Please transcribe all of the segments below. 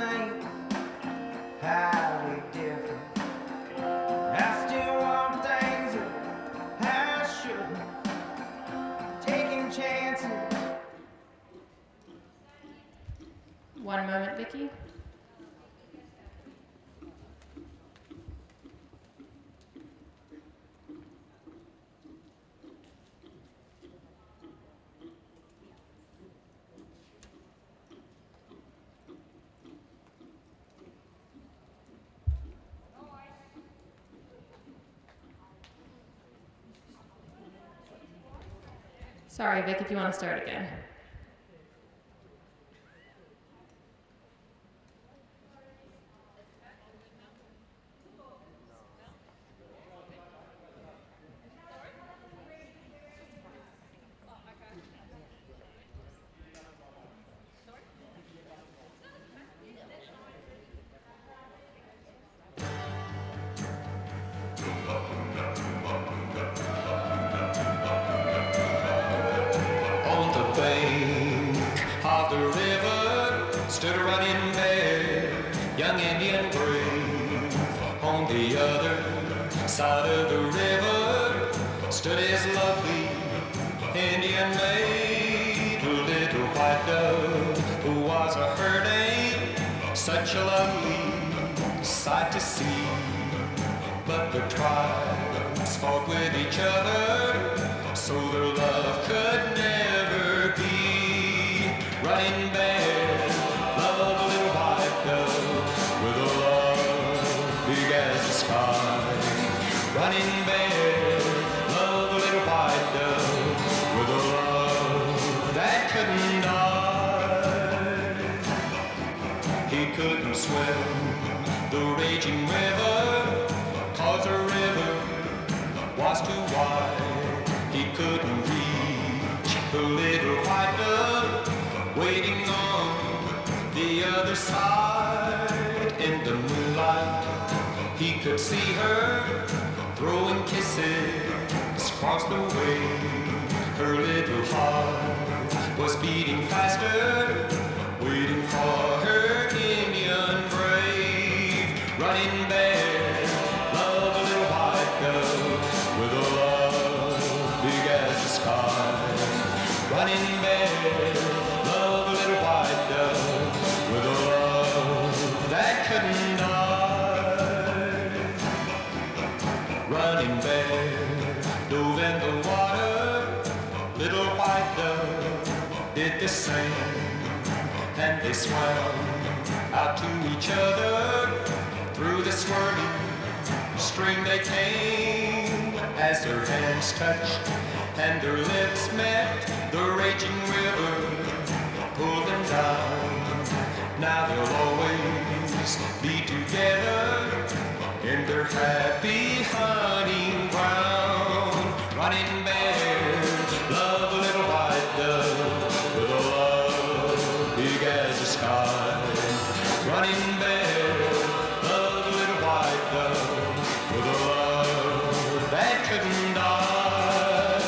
same, highly different. I still want things that I shouldn't, taking chances. 1 moment, Vicki. Sorry, Vic, if you want to start again. The river stood a running bear, young Indian brave. On the other side of the river stood his lovely Indian maid, a little white dove who was a herding, such a lovely sight to see. But the tribes fought with each other, so their love could never be. Running bear, love a little white dove with a love big as the sky. Running bear, love a little white dove with a love that couldn't die. He couldn't swim the raging river, 'cause the river was too wide. He couldn't reach the little white dove waiting on the other side. In the moonlight he could see her throwing kisses across the way. Her little heart was beating faster, waiting for her Indian brave. Running bear, love a little white dove with a love big as the sky. Running bear, love a little white dove with a love that couldn't die. Running bear dove in the water, little white dove did the same, and they swam out to each other. Through the swirling stream they came, as their hands touched and their lips met, the raging river pulled them down. Now they'll always be together in their happy hunting ground. Running bear, love a little white dove with a love big as the sky. Running bear, love a little white dove with a love that couldn't die.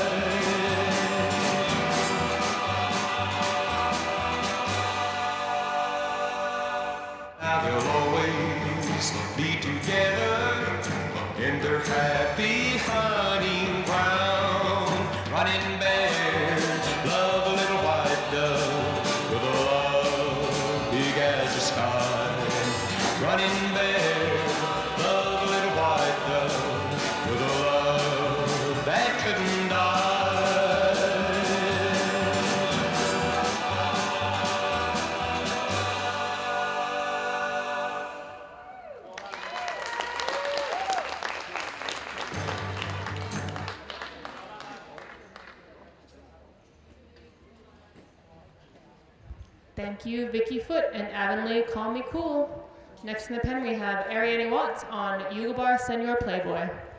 Now they'll always be together in their happy hunting ground. Running bear, love a little white dove with a love big as the sky. Running bear, love a little white dove with a love that couldn't die. Thank you, Vicki Foote and Avonlea Call Me Cool. Next in the pen we have Ariane Watts on Yugobar Senor Playboy.